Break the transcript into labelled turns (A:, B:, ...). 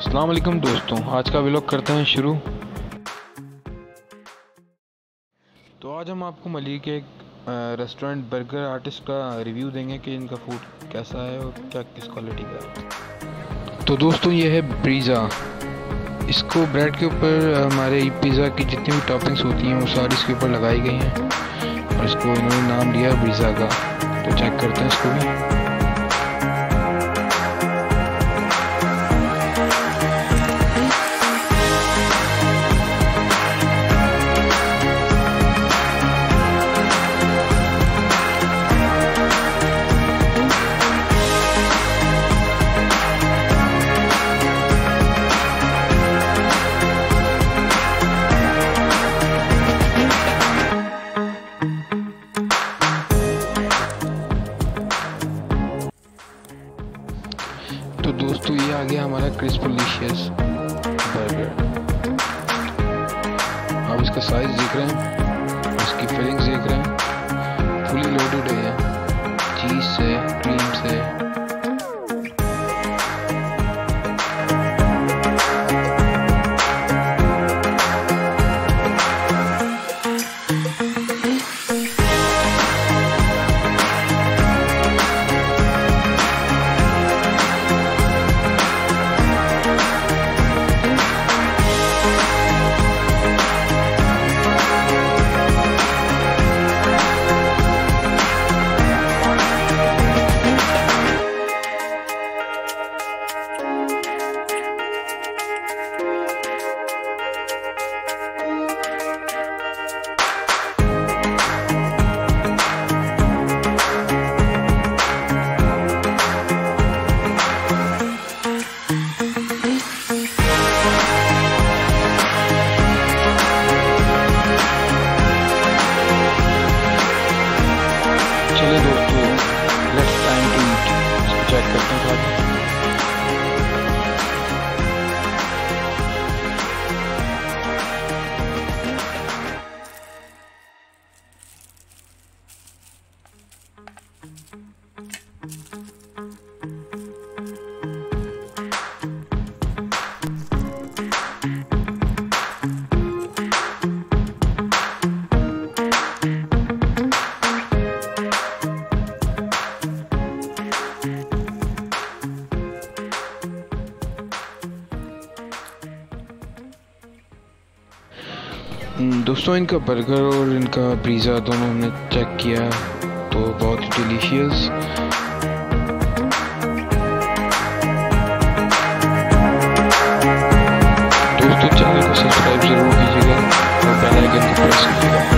A: अस्सलाम वालेकुम दोस्तों, आज का व्लॉग करते हैं शुरू। तो आज हम आपको मलिर के एक रेस्टोरेंट बर्गर आर्टिस्ट का रिव्यू देंगे कि इनका फूड कैसा है और क्या किस क्वालिटी का है। तो दोस्तों ये है पिज़्ज़ा। इसको ब्रेड के ऊपर हमारे पिज़्ज़ा की जितनी भी टॉपिंग्स होती हैं वो सारी इसके ऊपर लगाई गई हैं और इसको इन्होंने नाम दिया पिज़्ज़ा का। तो चेक करते हैं इसको भी। तो दोस्तों ये आ गया हमारा क्रिस्पीलिशियस बर्गर। आप इसका साइज देख रहे हैं, इसकी फिलिंग्स देख रहे हैं, फुली लोडेड है, चीज़ से, क्रीम से। चलिए दोस्तों, लेट्स टाइम टू ईट। इसको चेक करते हैं साथ। दोस्तों इनका बर्गर और इनका पिज़्ज़ा दोनों हमने चेक किया तो बहुत ही डिलीशियस। दोस्तों चैनल को सब्सक्राइब जरूर कीजिएगा और बेल आइकन को प्रेस कीजिएगा।